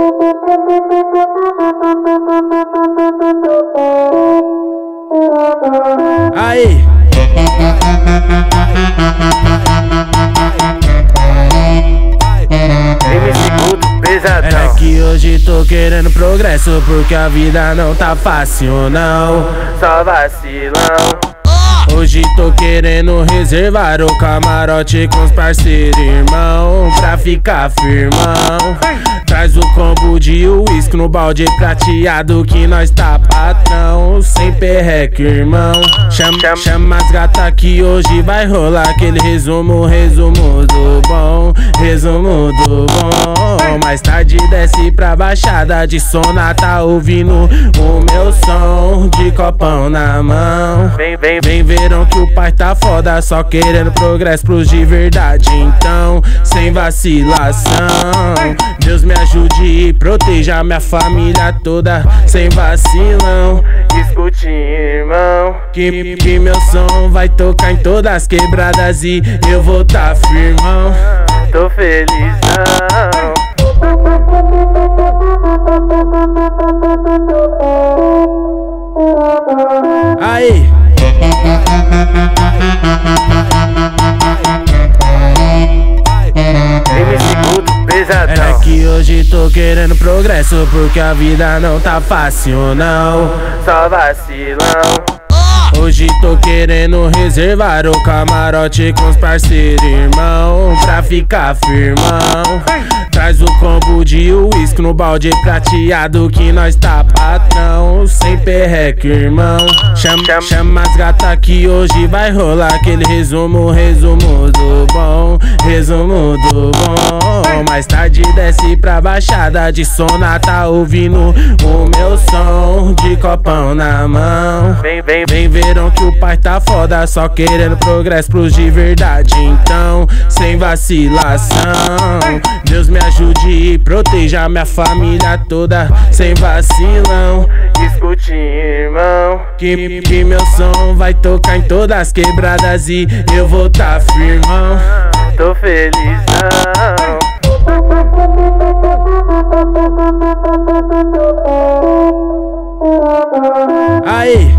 Aí. É que hoje tô querendo progresso, porque a vida não tá fácil não, só vacilão. Hoje tô querendo reservar o camarote com os parceiros, irmão, pra ficar firmão. Traz o combo de uísque no balde prateado que nós tá patrão, sem perreque, irmão. Chama as gata que hoje vai rolar aquele resumo do bom, resumo do bom. Mais tarde desce pra baixada de Sona, tá ouvindo o meu som de copão na mão. Vem verão que o pai tá foda, só querendo progresso pros de verdade. Então, sem vacilação, Deus me ajude e proteja minha família toda, sem vacilão. Escute, irmão, que meu som vai tocar em todas as quebradas e eu vou tá firmão. Tô felizão. Aí. É que hoje tô querendo progresso, porque a vida não tá fácil não, só vacilão. Hoje tô querendo reservar o camarote com os parceiros, irmão, pra ficar firmão. Traz o combo de uísque no balde prateado que nós tá patrão, sem perreque, irmão. Chama as gata que hoje vai rolar aquele resumo do bom, resumo do bom. Mais tarde desce pra baixada de Sona, tá ouvindo o meu som de copão na mão. Vem verão que o pai tá foda, só querendo progresso pros de verdade. Então, sem vacilação, Deus me ajude e proteja minha família toda, sem vacilão. Escute, irmão, que meu som vai tocar em todas as quebradas e eu vou tá firmão. Tô felizão. Aí.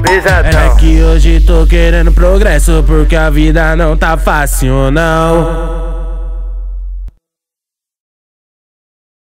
É que hoje tô querendo progresso, porque a vida não tá fácil não.